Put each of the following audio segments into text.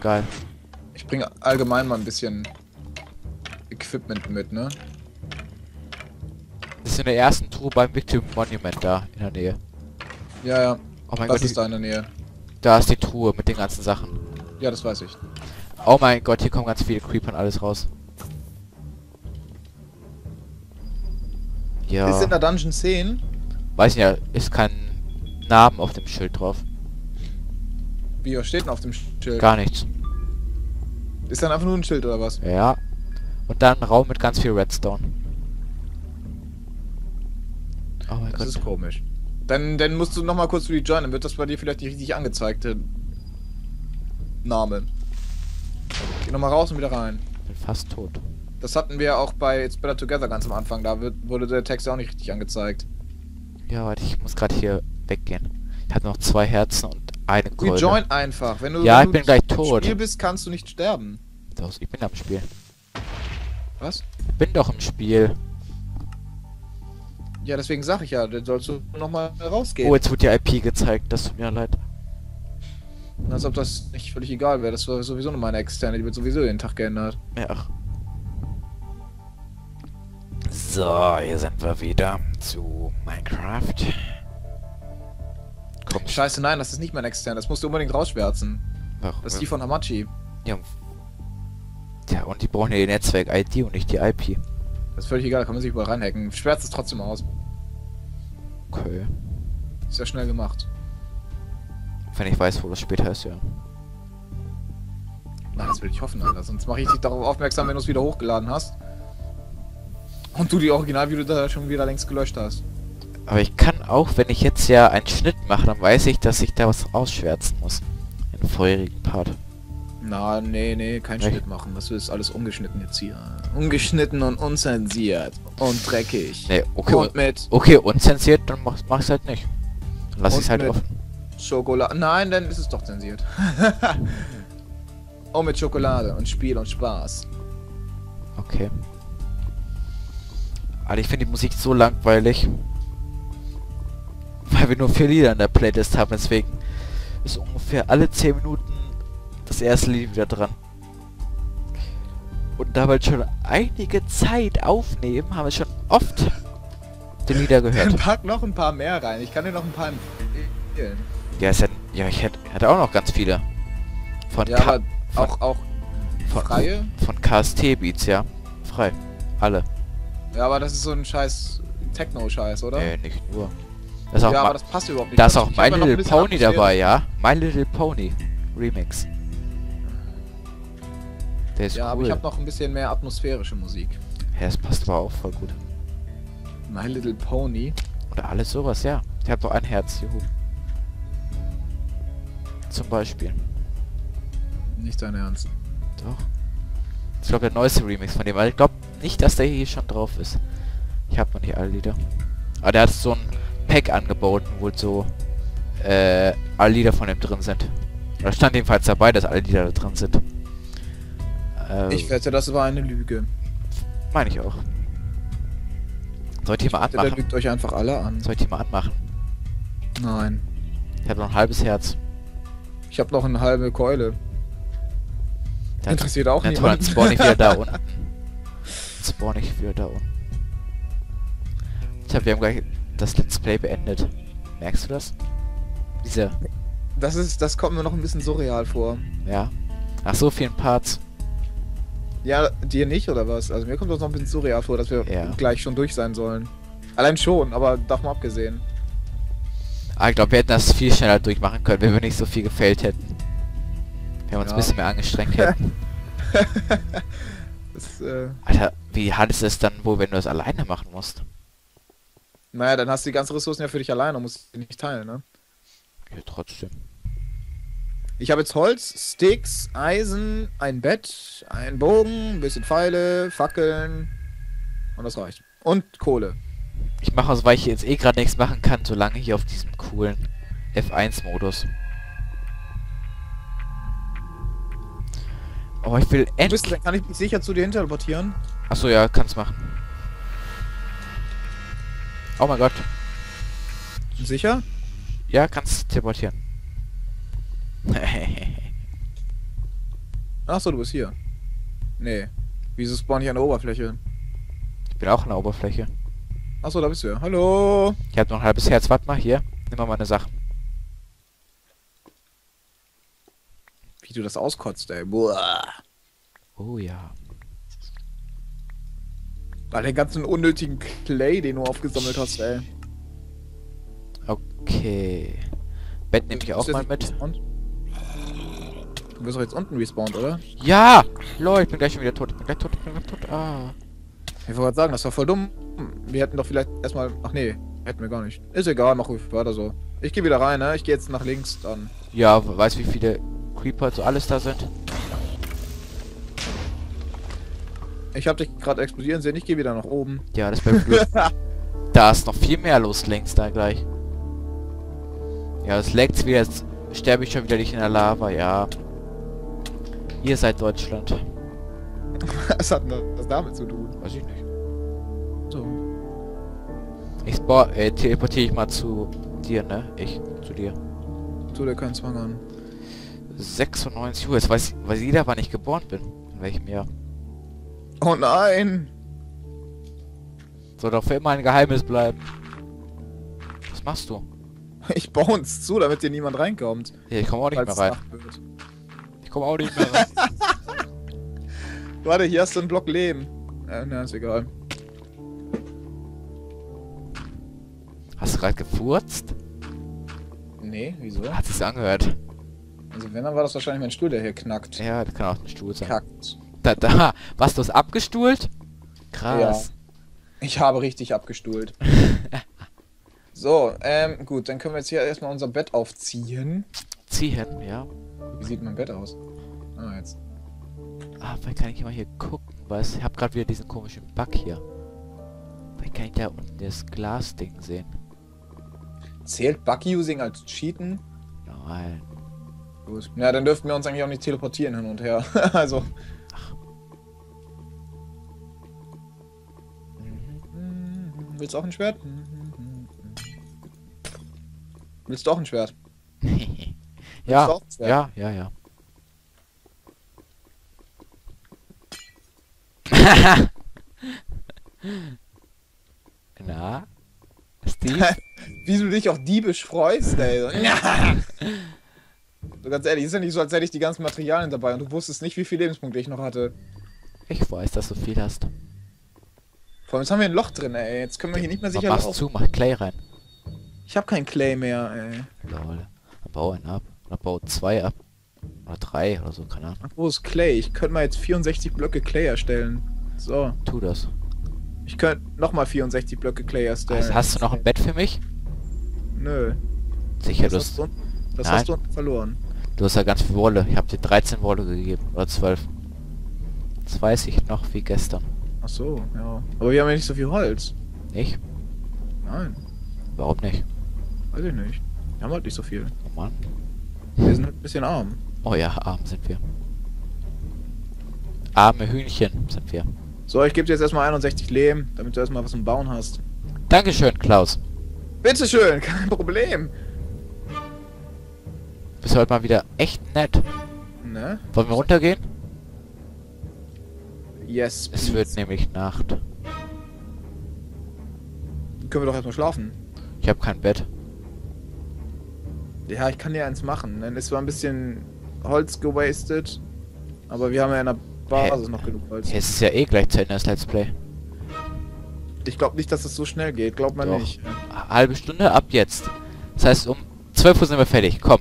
geil. Ich bringe allgemein mal ein bisschen Equipment mit, ne? Das ist in der ersten Truhe beim Victim Monument da in der Nähe. Ja, ja. Oh mein Was Gott, ist da in der Nähe? da ist die Truhe mit den ganzen Sachen. Ja, das weiß ich. Oh mein Gott, hier kommen ganz viele Creeper und alles raus. Ja. Ist in der Dungeon 10? Weiß nicht, ja, ist kein Namen auf dem Schild drauf. Wie, was steht denn auf dem Schild? Gar nichts. Ist dann einfach nur ein Schild oder was? Ja. Und dann ein Raum mit ganz viel Redstone. Oh mein Das Gott. ist komisch. Dann musst du noch mal kurz rejoinen, dann wird das bei dir vielleicht nicht richtig angezeigte Name. Geh noch mal raus und wieder rein. Bin fast tot. Das hatten wir auch bei It's Better Together ganz am Anfang, da wurde der Text auch nicht richtig angezeigt. Ja, warte, ich muss gerade hier weggehen. Ich hatte noch 2 Herzen und eine Keule. Rejoin einfach. Wenn du, Ja, wenn ich bin du gleich im tot. Spiel bist, kannst du nicht sterben. Doch, ich bin am Spiel. Was? Ich bin doch im Spiel. Ja, deswegen sag ich ja, dann sollst du noch mal rausgehen. Oh, jetzt wird die IP gezeigt. Das tut mir leid. Als ob das nicht völlig egal wäre. Das war sowieso noch meine externe, die wird sowieso jeden Tag geändert. Ja, ach. So, hier sind wir wieder zu Minecraft. Komm, Scheiße, nein, das ist nicht mein extern. Das musst du unbedingt rausschwärzen. warum? Das ist die von Hamachi. Ja, und die brauchen ja die Netzwerk-ID und nicht die IP. Das ist völlig egal, da kann man sich überall reinhacken. Schwärzt es trotzdem aus. Okay. Ist ja schnell gemacht. Wenn ich weiß, wo das später ist, ja. Na, das will ich hoffen, Alter. Sonst mache ich dich darauf aufmerksam, wenn du es wieder hochgeladen hast. Und du die Originalvideo da schon wieder längst gelöscht hast. Aber ich kann auch, wenn ich jetzt ja einen Schnitt mache, dann weiß ich, dass ich da was ausschwärzen muss. Im vorherigen Part. Na, nee, kein Echt? Schnitt machen. Das ist alles ungeschnitten jetzt hier. Ungeschnitten und unzensiert. Und dreckig. Nee, okay. Und mit Okay, unzensiert, dann mach's halt nicht. Dann lass Und ich's halt mit- offen. Schokolade. Nein, dann ist es doch zensiert. Und mit Schokolade und Spiel und Spaß. Okay. Aber ich finde die Musik so langweilig. Weil wir nur 4 Lieder in der Playlist haben, deswegen ist ungefähr alle 10 Minuten das erste Lied wieder dran. Und da wir jetzt schon einige Zeit aufnehmen, haben wir schon oft die Lieder Dann gehört. pack noch ein paar mehr rein. Ich kann dir noch ein paar empfehlen. Ja, ich hätte auch noch ganz viele. Von, Ja, K aber auch von, freie. von KST Beats, ja. Frei. Alle. Ja, aber das ist so ein scheiß Techno-Scheiß, oder? Nee, nicht nur. Das ist auch, Ja, ma aber das passt überhaupt nicht. da ist dazu. auch Ich My hab ja noch ein Little bisschen Pony Atmosphäre. dabei, ja? My Little Pony Remix. Der ist Ja, aber cool. ich habe noch ein bisschen mehr atmosphärische Musik. Ja, das passt aber auch voll gut. My Little Pony. Oder alles sowas, ja. Ich habe doch ein Herz, juhu. Zum Beispiel. Nicht dein Ernst. Doch. Ich glaube, der neueste Remix von dem, weil ich glaube nicht, dass der hier schon drauf ist. Ich habe noch nicht alle Lieder. Aber der hat so ein Pack angeboten, wo so alle Lieder von dem drin sind. Da stand jedenfalls dabei, dass alle Lieder da drin sind. Ich wette, das war eine Lüge. Meine ich auch. Soll ich die mal Der anmachen? lügt euch einfach alle an. Soll ich die mal anmachen? Nein. Ich habe noch ein halbes Herz. Ich habe noch eine halbe Keule. Dann- Interessiert auch Dann niemand. spawn ich wieder da unten. Spawn ich wieder da unten. Wir haben gleich das Let's Play beendet. Merkst du das? Diese, Das kommt mir noch ein bisschen surreal vor. ja. Nach so vielen Parts. Ja, dir nicht, oder was? Also mir kommt das noch ein bisschen surreal vor, dass wir Ja. gleich schon durch sein sollen. Allein schon, aber davon abgesehen. Aber ich glaube, wir hätten das viel schneller durchmachen können, wenn wir nicht so viel gefällt hätten. Wenn wir uns Ja. ein bisschen mehr angestrengt hätten. Das, Alter, wie hart ist es dann wohl, wenn du es alleine machen musst? naja, dann hast du die ganzen Ressourcen ja für dich alleine und musst die nicht teilen, ne? Ja, trotzdem. Ich habe jetzt Holz, Sticks, Eisen, ein Bett, einen Bogen, ein bisschen Pfeile, Fackeln und das reicht. Und Kohle. Ich mache aus, weil ich jetzt eh gerade nichts machen kann, solange hier auf diesem coolen F1-Modus. Aber ich will endlich... Dann kann ich mich sicher zu dir hin teleportieren. Achso, ja, kannst machen. Oh mein Gott. Sicher? Ja, kannst teleportieren. Achso, du bist hier. Nee. Wieso spawn ich an der Oberfläche? Ich bin auch in der Oberfläche. Achso, da bist du ja. Hallo. Ich habe noch ein halbes Herz. Warte mal, hier. Nimm mal meine Sachen. Wie du das auskotzt, ey. Boah. Oh ja. All den ganzen unnötigen Clay, den du aufgesammelt hast, ey. Okay. Bett nehme ich auch mal mit. Du bist doch jetzt unten respawned, oder? Ja! Lol, ich bin gleich schon wieder tot. Ich bin gleich tot, ich bin gleich tot. Ah. Ich wollte gerade sagen, das war voll dumm. Wir hätten doch vielleicht erstmal... Ach nee, hätten wir gar nicht. Ist egal, mach ruhig weiter so. Ich gehe wieder rein, ne? Ich gehe jetzt nach links dann. Ja, weißt wie viele Creeper so alles da sind? Ich habe dich gerade explodieren sehen, ich gehe wieder nach oben. Ja, das wäre blöd. Da ist noch viel mehr los links da gleich. Ja, das leckt's wieder. Jetzt sterbe ich schon wieder nicht in der Lava, ja. Ihr seid Deutschland. Was hat denn das damit zu tun? Weiß ich nicht. So. Ich teleportiere ich mal zu dir, ne? Zu dir. Tu dir keinen Zwang an. 96 Uhr. Jetzt weiß jeder, wann ich geboren bin. In welchem Jahr. Oh nein! Soll doch für immer ein Geheimnis bleiben. Was machst du? Ich baue uns zu, damit hier niemand reinkommt. Ja, ich komme auch nicht Falls mehr es rein. Nacht wird. Ich komme auch nicht mehr rein. Warte, hier hast du einen Block Leben. Na, ist egal. Hast du gerade gefurzt? Nee, wieso? Hat sich's angehört. Also wenn, dann war das wahrscheinlich mein Stuhl, der hier knackt. Ja, das kann auch ein Stuhl sein. Kackt. Da. Was, du hast abgestuhlt? Krass. Ich habe richtig abgestuhlt. So, gut, dann können wir jetzt hier erstmal unser Bett aufziehen. Ziehen, ja. Wie sieht mein Bett aus? Ah, jetzt. Ah, vielleicht kann ich mal hier gucken, weil ich habe gerade wieder diesen komischen Bug hier. Vielleicht kann ich da unten das Glasding sehen. Zählt Bug-Using als Cheaten? Nein. Gut. Ja, dann dürften wir uns eigentlich auch nicht teleportieren hin und her. Also. Willst du auch ein Schwert? Willst du auch ein Schwert? Ja, du auch ein Schwert? ja. Na? Steve? Wie du dich auch diebisch freust, ey. So, ganz ehrlich, ist ja nicht so, als hätte ich die ganzen Materialien dabei und du wusstest nicht, wie viele Lebenspunkte ich noch hatte. Ich weiß, dass du viel hast. Vor allem, jetzt haben wir ein Loch drin, ey. Jetzt können wir hier nicht mehr sicher Mach's laufen. zu, mach Clay rein. Ich habe kein Clay mehr, ey. Lol. Dann bau einen ab. Dann bau 2 ab. Oder 3 oder so, keine Ahnung. Ach, wo ist Clay? Ich könnte mal jetzt 64 Blöcke Clay erstellen. So. Tu das. Ich könnte nochmal 64 Blöcke Clay erstellen. Also hast du noch ein Bett für mich? Nö. Sicher, Das Nein. hast du verloren. Du hast ja ganz viel Wolle. Ich habe dir 13 Wolle gegeben. Oder 12. Das weiß ich noch wie gestern. Ach so, ja. Aber wir haben ja nicht so viel Holz. Nicht? Nein, Warum nicht? weiß ich nicht. Wir haben halt nicht so viel. Oh Mann. Wir sind halt ein bisschen arm. Oh ja, arm sind wir. Arme Hühnchen sind wir. So, ich gebe dir jetzt erstmal 61 Lehm, damit du erstmal was zum Bauen hast. Dankeschön, Klaus. Bitteschön, kein Problem. Bist heute mal wieder echt nett. Ne? Wollen wir runtergehen? Yes, Es please. wird nämlich Nacht. Können wir doch erstmal schlafen. Ich habe kein Bett. Ja, ich kann dir eins machen. Dann ist zwar ein bisschen Holz gewastet, aber wir haben ja in der Basis noch genug Holz. Es ist ja eh gleich zu Ende das Let's Play. Ich glaube nicht, dass es so schnell geht. Glaubt man Doch. nicht. Halbe Stunde ab jetzt. Das heißt, um 12 Uhr sind wir fertig. Komm.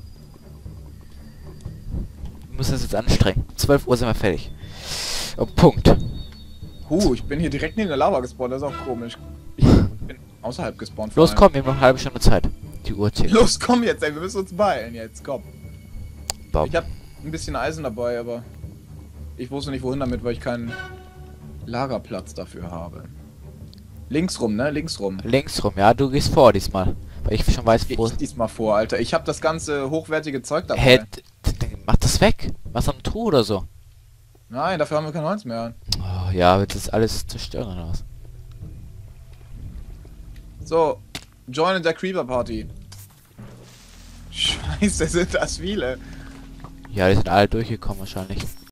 Wir müssen uns jetzt anstrengen. Um 12 Uhr sind wir fertig. Oh, Punkt. Ich bin hier direkt neben der Lava gespawnt. Das ist auch komisch. Ich bin außerhalb gespawnt. Los, vor komm, wir haben noch eine halbe Stunde Zeit. Die Uhr allem. zählt. Los, komm jetzt, ey. Wir müssen uns beeilen jetzt. Komm. Bob. Ich habe ein bisschen Eisen dabei, aber ich wusste nicht wohin damit, weil ich keinen Lagerplatz dafür habe. Links rum, ne? Links rum. Links rum, ja, du gehst vor diesmal. Weil ich schon weiß, wo... Ich diesmal vor, Alter. Ich habe das ganze hochwertige Zeug dabei. Hä, mach das weg. Mach so eine Truhe oder so. Nein, dafür haben wir kein Holz mehr. Oh, ja, wird das alles zerstören oder was? So, join in der Creeper Party. Scheiße, sind das viele. Ja, die sind alle durchgekommen wahrscheinlich.